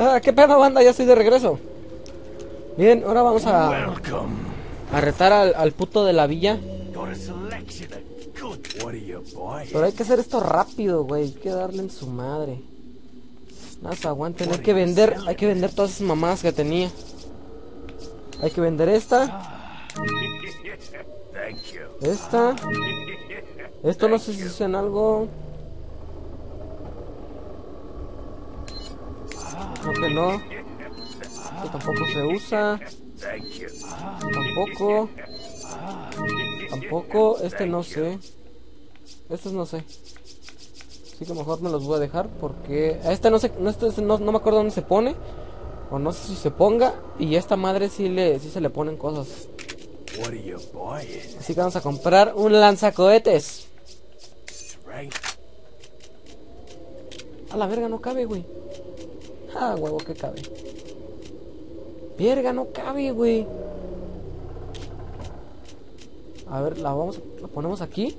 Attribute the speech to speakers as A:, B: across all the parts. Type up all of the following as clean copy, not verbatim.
A: ¿Qué pedo, banda? Ya estoy de regreso. Bien, ahora vamos a retar al puto de la villa. Pero hay que hacer esto rápido, güey. Hay que darle en su madre. Nada, se aguanten. Hay que vender todas esas mamadas que tenía. Hay que vender esta. Esta. Esto no sé si dicen algo. Creo que no. Esto tampoco se usa. Tampoco. Este no sé. Estos no sé. Así que mejor me los voy a dejar porque a este no me acuerdo dónde se pone. O no sé si se ponga. Y a esta madre sí se le ponen cosas. Así que vamos a comprar un lanzacohetes. A la verga, no cabe, güey. Ah, huevo, que cabe. Verga, no cabe, güey. A ver, la ponemos aquí.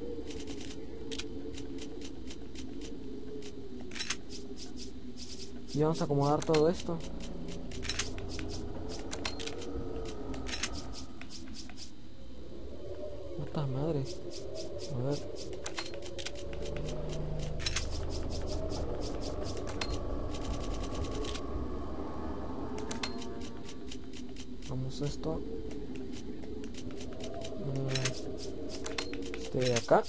A: Y vamos a acomodar todo esto. Puta madre. A ver. Vamos esto. De acá.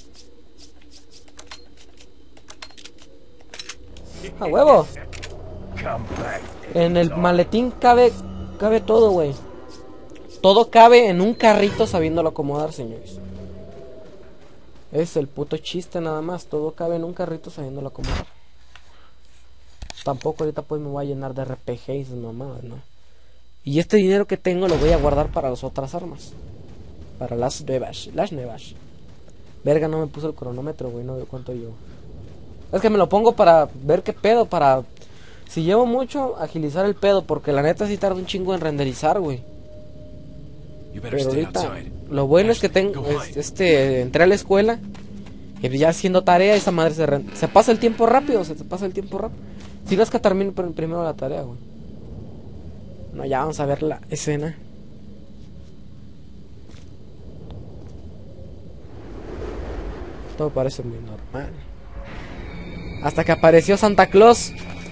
A: ¡A huevo! En el maletín cabe todo, güey. Todo cabe en un carrito sabiéndolo acomodar, señores. Es el puto chiste nada más. Todo cabe en un carrito sabiéndolo acomodar. Tampoco ahorita pues me voy a llenar de RPGs, mamadas, ¿no? Y este dinero que tengo lo voy a guardar para las otras armas. Para las nuevas. Verga, no me puso el cronómetro, güey. No veo cuánto llevo. Es que me lo pongo para ver qué pedo. Para, si llevo mucho, agilizar el pedo. Porque la neta sí tarda un chingo en renderizar, güey. Pero ahorita, lo bueno es que tengo, entré a la escuela. Y ya haciendo tarea, esa madre se pasa el tiempo rápido. Se pasa el tiempo rápido. Si no es que termine primero la tarea, güey. No, ya vamos a ver la escena. Todo parece muy normal. Hasta que apareció Santa Claus.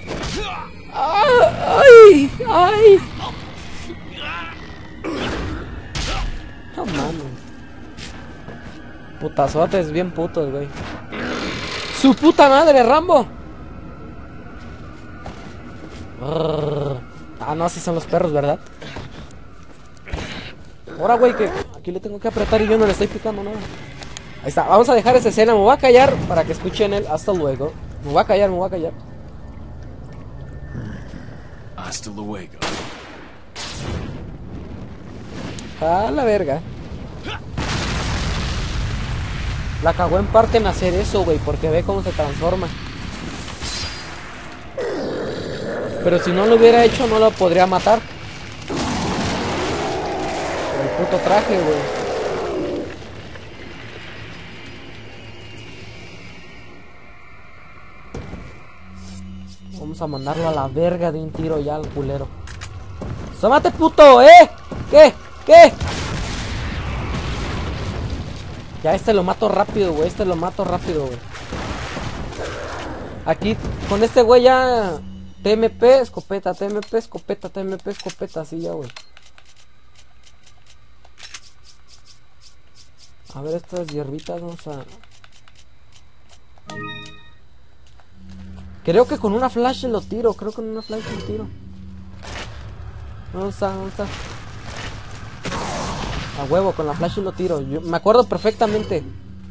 A: ¡Ay! ¡Ay! No mames. Putazotes bien putos, güey. ¡Su puta madre, Rambo! Ah, no, así son los perros, ¿verdad? Ahora, güey, que aquí le tengo que apretar y yo no le estoy picando nada. Ahí está, vamos a dejar esa escena. Me voy a callar para que escuchen el hasta luego. Me voy a callar.
B: Hasta luego.
A: A la verga. La cagó en parte en hacer eso, güey, porque ve cómo se transforma. Pero si no lo hubiera hecho, no lo podría matar. El puto traje, güey. Vamos a mandarlo a la verga de un tiro ya al culero. ¡Sómate, puto! ¿Qué? Ya lo mato rápido, güey. Aquí, con este güey ya... TMP, escopeta, así ya, güey. A ver estas hierbitas, vamos a... Creo que con una flash lo tiro, ¿Dónde está? A huevo, con la flash lo tiro. Yo me acuerdo perfectamente.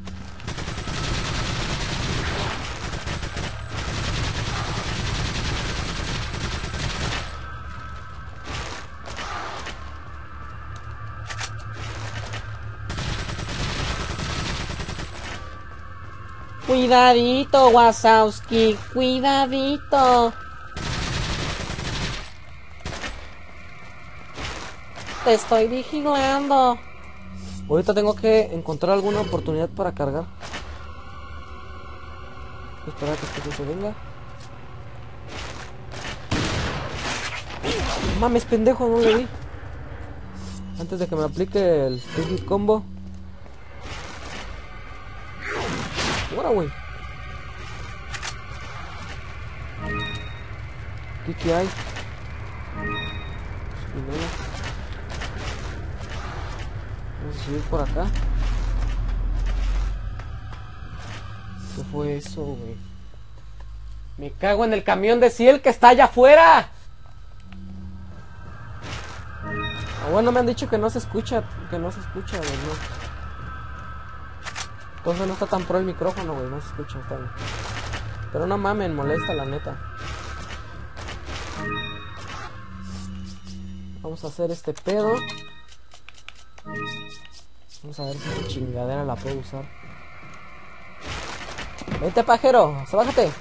A: Cuidadito, Wazowski, cuidadito. Te estoy vigilando. Ahorita tengo que encontrar alguna oportunidad para cargar. Espera que este se venga. No mames, pendejo, no le di. Antes de que me aplique el Stupid Combo. Ahora, güey. ¿Qué hay? Espinela. Vamos a subir por acá. ¿Qué fue eso, güey? Me cago en el camión de Ciel que está allá afuera. Bueno, me han dicho que no se escucha, güey, no. Entonces no está tan pro el micrófono, güey, no se escucha, está bien. Pero no mamen, molesta la neta. Vamos a hacer este pedo. Vamos a ver si esta chingadera la puedo usar. Vente, pajero, bájate.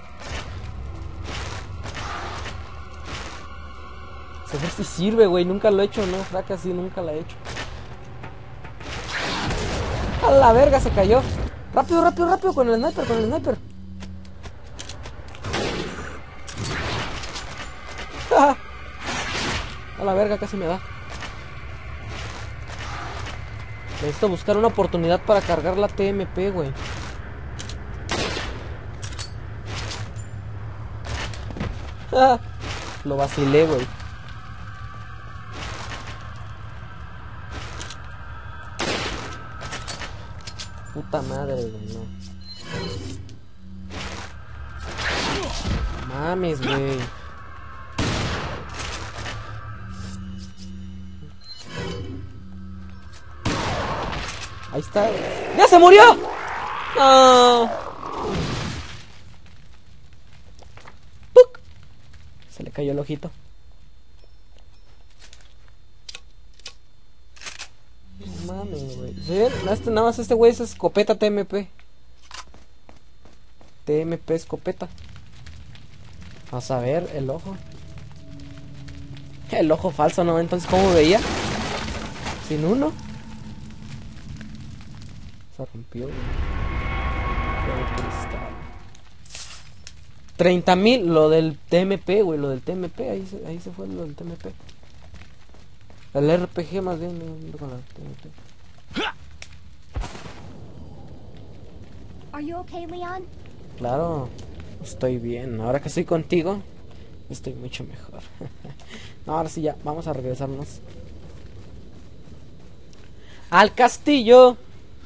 A: A ver si sirve, güey. Nunca lo he hecho, no, fraca, así nunca la he hecho. A la verga, se cayó. Rápido, rápido, rápido con el sniper, A la verga, casi me da. Necesito buscar una oportunidad para cargar la TMP, güey. Lo vacilé, güey. Puta madre, güey, no. Mames, güey. Ahí está. ¡Ya se murió! ¡No! ¡Puc! Se le cayó el ojito. Mames, güey. ¿Sí ven? Nada más este güey es escopeta TMP. TMP escopeta. Vamos a ver el ojo. El ojo falso, ¿no? Entonces, ¿cómo veía? Sin uno. Se rompió, güey. 30,000, lo del TMP, güey. Lo del TMP, ahí se fue lo del TMP. El RPG más bien, con la TMP.
C: Are you okay, Leon?
A: Claro, estoy bien. Ahora que estoy contigo, estoy mucho mejor. No, ahora sí ya, vamos a regresarnos al castillo.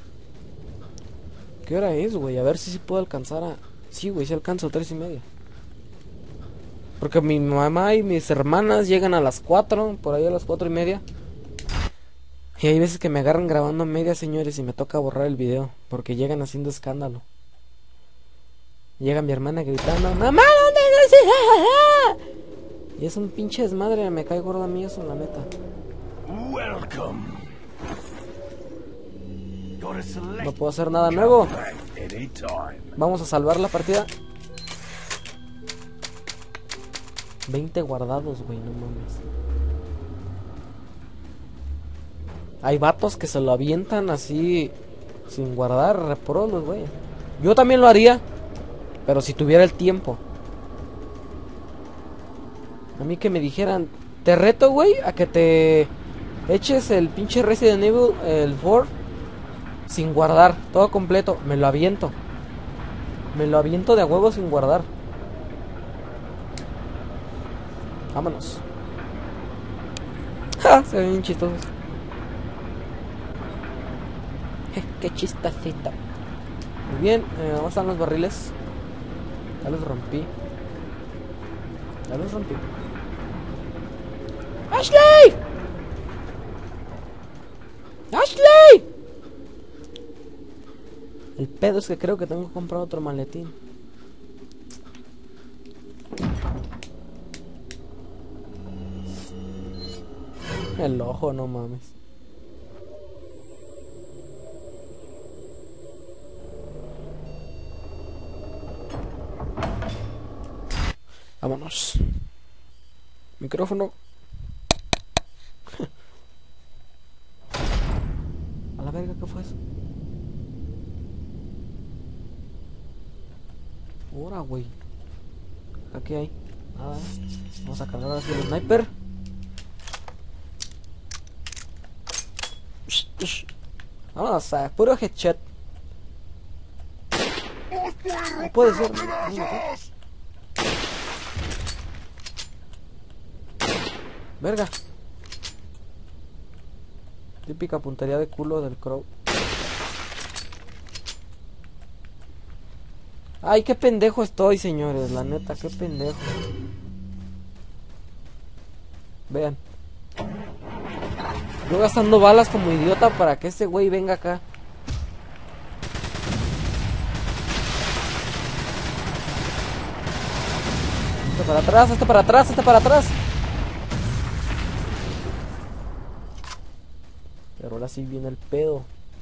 A: ¿Qué hora es, güey? A ver si puedo alcanzar a... Sí, güey, si alcanzo 3:30. Porque mi mamá y mis hermanas llegan a las 4, por ahí a las 4:30. Y hay veces que me agarran grabando a media, señores, y me toca borrar el video, porque llegan haciendo escándalo. Llega mi hermana gritando, ¡mamá, ¿dónde estás? Y es un pinche desmadre, me cae gorda a mí eso, la neta.
B: Welcome.
A: No puedo hacer nada nuevo. Vamos a salvar la partida. 20 guardados, güey, no mames. Hay vatos que se lo avientan así sin guardar, reprolos, güey. Yo también lo haría, pero si tuviera el tiempo. A mí que me dijeran, te reto, güey, a que te eches el pinche Resident Evil, el 4, sin guardar, todo completo. Me lo aviento. Me lo aviento de a huevo sin guardar. Vámonos. ¡Ja! Se ven bien chistosos. Qué chistacito. Muy bien, vamos a los barriles. Ya los rompí. ¡Ashley! ¡Ashley! El pedo es que creo que tengo que comprar otro maletín. El ojo, no mames. Vámonos. Micrófono. A la verga, ¿qué fue eso? Ahora, güey. ¿Aquí hay? Nada. Vamos a cargar así el sniper. Vamos a puro headshot. No puede ser. Verga. Típica puntería de culo del Crow. Ay, qué pendejo estoy, señores. La neta, qué pendejo. Vean. Yo gastando balas como idiota para que este güey venga acá. Este para atrás, este para atrás, este para atrás. Pero ahora sí viene el pedo.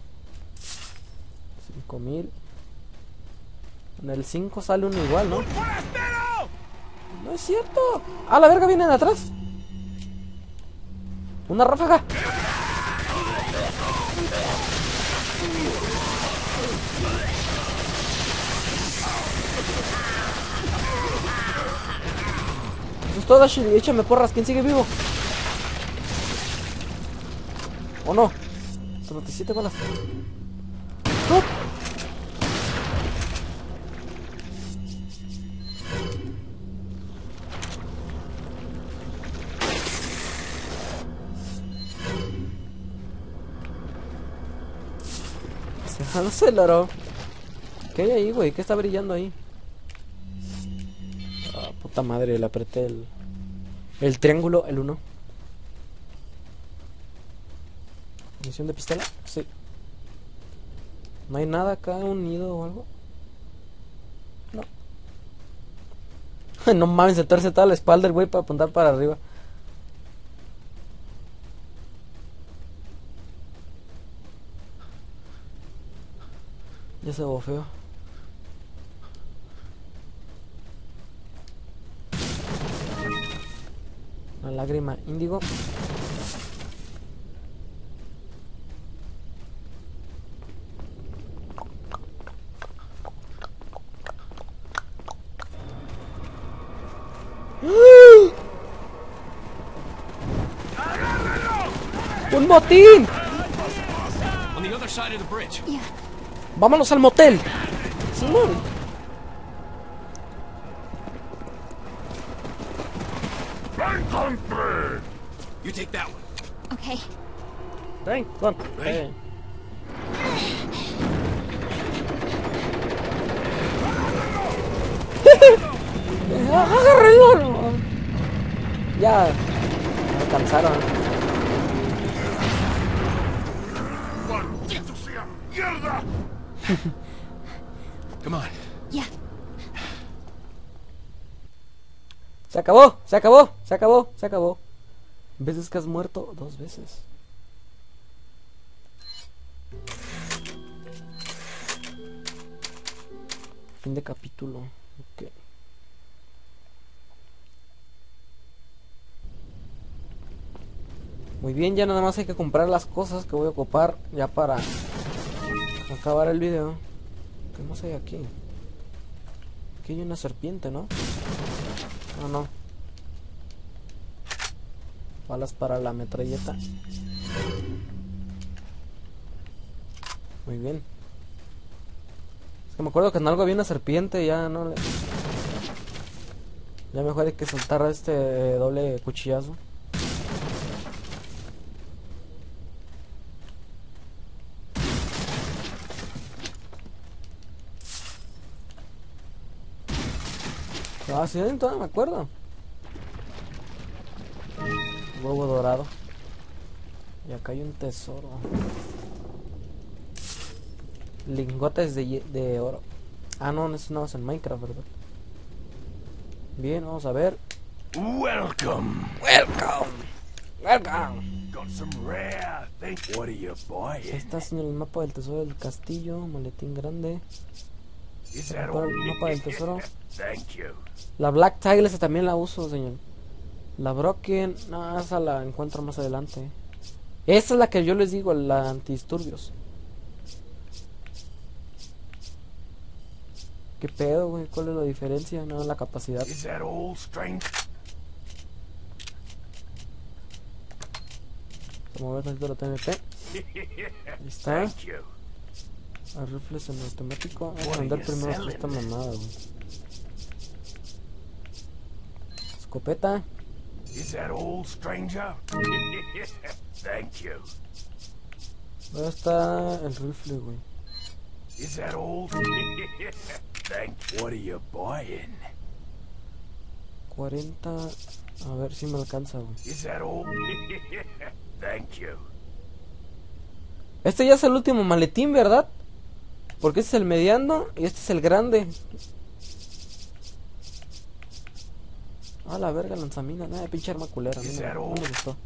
A: 5000. En el 5 sale uno igual, ¿no? No es cierto. Ah, la verga, viene de atrás. Una ráfaga. Eso es todo, Ashley. Échame porras. ¿Quién sigue vivo? ¿O no? 37 balas. ¡No! No sé, loro. ¿Qué hay ahí, güey? ¿Qué está brillando ahí? Ah, puta madre, le apreté el triángulo, el 1. ¿Misión de pistola? Sí. ¿No hay nada acá? ¿Un nido o algo? No. No mames, se torce toda la espalda el güey para apuntar para arriba. Ya se bofeó. La lágrima índigo. ¡Un motín!
B: On the other side of the bridge.
C: Yeah.
A: ¡Vámonos al motel! ¡Simón!
B: You take that one.
C: Okay.
A: Ven, con.
B: Ready?
A: ¡Agárrenlo! Ya me alcanzaron.
B: ¡Maldito sea! ¡Mierda! Come on.
C: Yeah.
A: Se acabó, se acabó, se acabó, se acabó. Veces que has muerto 2 veces. Fin de capítulo. Ok. Muy bien, ya nada más hay que comprar las cosas que voy a ocupar ya para acabar el video. ¿Qué más hay aquí? Aquí hay una serpiente, ¿no? No, no. Balas para la metralleta. Muy bien. Es que me acuerdo que en algo había una serpiente y ya no le... Ya mejor hay que soltar este doble cuchillazo. Ah, sí, todavía me acuerdo. Huevo dorado. Y acá hay un tesoro. Lingotes de oro. Ah, no, eso no es en Minecraft, ¿verdad? Bien, vamos a ver.
B: Welcome.
A: Welcome. Welcome.
B: Got some rare things. What are you buying?
A: Ahí está en el mapa del tesoro del castillo. Maletín grande.
B: Is that
A: Para
B: all?
A: el mapa del tesoro.
B: Thank you.
A: La Black Tile esa también la uso, señor. La Broken, no, esa la encuentro más adelante. Esa es la que yo les digo, la antidisturbios. ¿Qué pedo, güey? ¿Cuál es la diferencia? No, la capacidad.
B: Is that all, stranger?
A: Vamos a ver tantito la TNT. Ahí está.
B: Thank you.
A: El rifle semiautomático. Vamos a
B: What are
A: vender
B: you
A: primero
B: selling?
A: esta mamada, güey. Escopeta.
B: Is that all, stranger? Thank you.
A: ¿Dónde está el rifle, güey?
B: Is that all? Thank you. What are you buying?
A: 40. A ver si me alcanza, güey.
B: Is that all? Thank you.
A: Este ya es el último maletín, ¿verdad? Porque este es el mediano y este es el grande. Ah, la verga, lanzamina. Nada, pinche arma culera. No me gustó.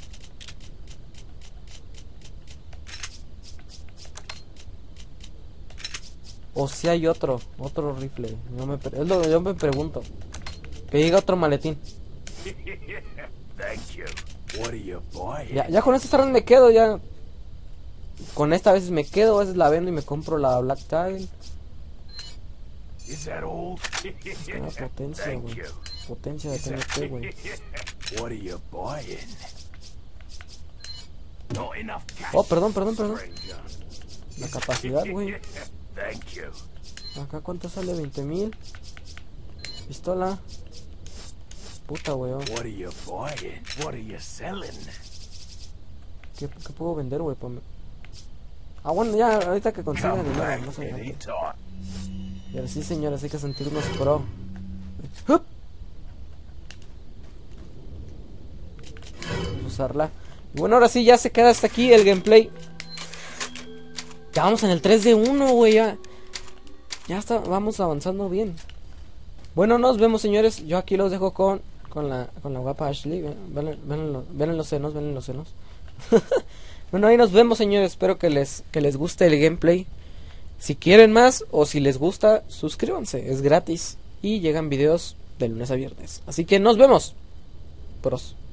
A: O si hay otro rifle. Yo me pregunto. Que llega otro maletín.
B: Thank you. What are you buying?
A: Ya con estas armas me quedo, ya. Con esta a veces me quedo, a veces la vendo y me compro la Black Tile.
B: Is that all?
A: La potencia,
B: Thank
A: güey.
B: you.
A: Potencia de TNT, güey.
B: What are you buying? Not enough cash.
A: Oh, perdón.
B: stranger.
A: La capacidad, güey.
B: Thank you.
A: Acá cuánto sale, 20,000. Pistola. Puta, güey.
B: What are you buying? What are you selling?
A: ¿Qué puedo vender, güey? Ah, bueno, ya, ahorita que consiga
B: Come
A: dinero,
B: back
A: no sé.
B: anytime.
A: Y ahora sí, señores, hay que sentirnos pro. ¡Hup! Usarla. Y bueno, ahora sí, ya se queda hasta aquí el gameplay. Ya vamos en el 3 de 1, güey. Ya está, vamos avanzando bien. Bueno, nos vemos, señores. Yo aquí los dejo con la guapa Ashley. Ven en los senos, ven en los senos. Bueno, ahí nos vemos, señores. Espero que les guste el gameplay. Si quieren más o si les gusta, suscríbanse. Es gratis. Y llegan videos de lunes a viernes. Así que nos vemos. Pros.